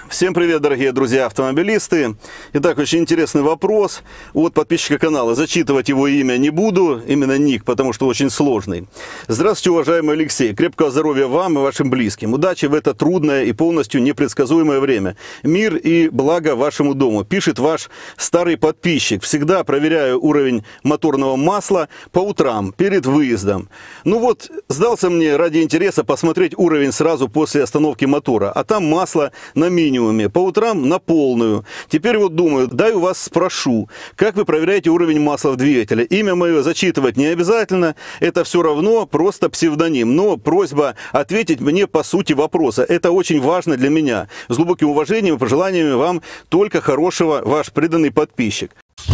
Всем привет, дорогие друзья автомобилисты. Итак, очень интересный вопрос от подписчика канала. Зачитывать его имя не буду, именно ник, потому что очень сложный. Здравствуйте, уважаемый Алексей. Крепкого здоровья вам и вашим близким. Удачи в это трудное и полностью непредсказуемое время. Мир и благо вашему дому. Пишет ваш старый подписчик. Всегда проверяю уровень моторного масла по утрам, перед выездом. Ну вот, сдался мне ради интереса посмотреть уровень сразу после остановки мотора. А там масло на минимум. По утрам на полную. Теперь вот думаю, дай у вас спрошу, как вы проверяете уровень масла в двигателе? Имя мое зачитывать не обязательно, это все равно просто псевдоним. Но просьба ответить мне по сути вопроса. Это очень важно для меня. С глубоким уважением и пожеланиями вам только хорошего, ваш преданный подписчик.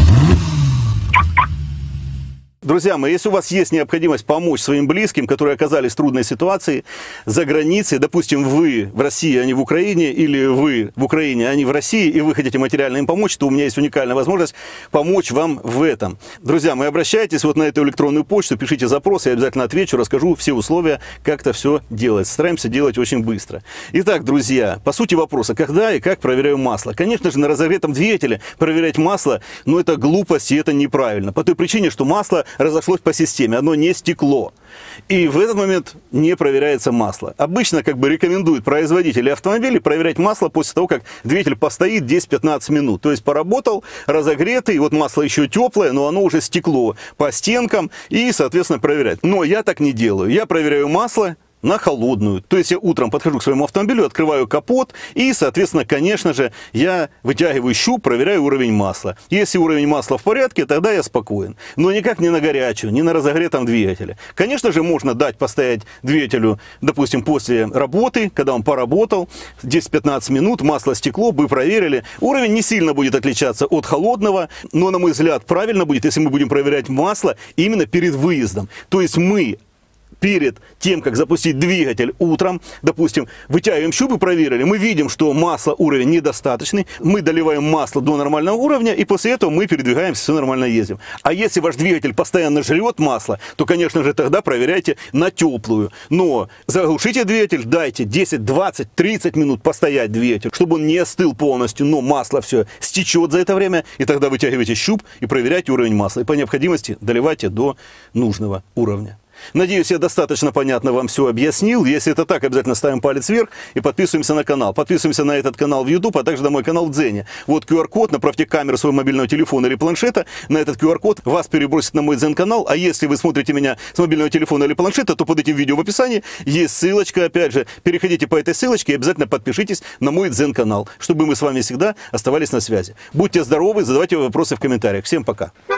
Друзья мои, если у вас есть необходимость помочь своим близким, которые оказались в трудной ситуации за границей, допустим, вы в России, а не в Украине, или вы в Украине, а не в России, и вы хотите материально им помочь, то у меня есть уникальная возможность помочь вам в этом. Друзья мои, обращайтесь вот на эту электронную почту, пишите запрос, я обязательно отвечу, расскажу все условия, как это все делать. Стараемся делать очень быстро. Итак, друзья, по сути вопроса, когда и как проверяю масло? Конечно же, на разогретом двигателе проверять масло, но это глупость и это неправильно. По той причине, что масло разошлось по системе, оно не стекло. И в этот момент не проверяется масло. Обычно рекомендуют производители автомобилей проверять масло после того, как двигатель постоит 10-15 минут. То есть поработал, разогретый, вот масло еще теплое, но оно уже стекло по стенкам и, соответственно, проверять. Но я так не делаю. Я проверяю масло на холодную. То есть я утром подхожу к своему автомобилю, открываю капот и, соответственно, конечно же, я вытягиваю щуп, проверяю уровень масла. Если уровень масла в порядке, тогда я спокоен. Но никак не на горячую, не на разогретом двигателе. Конечно же, можно дать постоять двигателю, допустим, после работы, когда он поработал, 10-15 минут, масло стекло, вы проверили. Уровень не сильно будет отличаться от холодного, но, на мой взгляд, правильно будет, если мы будем проверять масло именно перед выездом. То есть мы перед тем, как запустить двигатель утром, допустим, вытягиваем щуп и проверили, мы видим, что масла уровень недостаточный, мы доливаем масло до нормального уровня, и после этого мы передвигаемся, все нормально ездим. А если ваш двигатель постоянно жрет масло, то, конечно же, тогда проверяйте на теплую. Но заглушите двигатель, дайте 10, 20, 30 минут постоять двигатель, чтобы он не остыл полностью, но масло все стечет за это время, и тогда вытягивайте щуп и проверяйте уровень масла. И по необходимости доливайте до нужного уровня. Надеюсь, я достаточно понятно вам все объяснил. Если это так, обязательно ставим палец вверх и подписываемся на канал. Подписываемся на этот канал в YouTube, а также на мой канал в Дзене. Вот QR-код, направьте камеру своего мобильного телефона или планшета на этот QR-код, вас перебросит на мой Дзен-канал. А если вы смотрите меня с мобильного телефона или планшета, то под этим видео в описании есть ссылочка, опять же. Переходите по этой ссылочке и обязательно подпишитесь на мой Дзен-канал, чтобы мы с вами всегда оставались на связи. Будьте здоровы, задавайте вопросы в комментариях. Всем пока!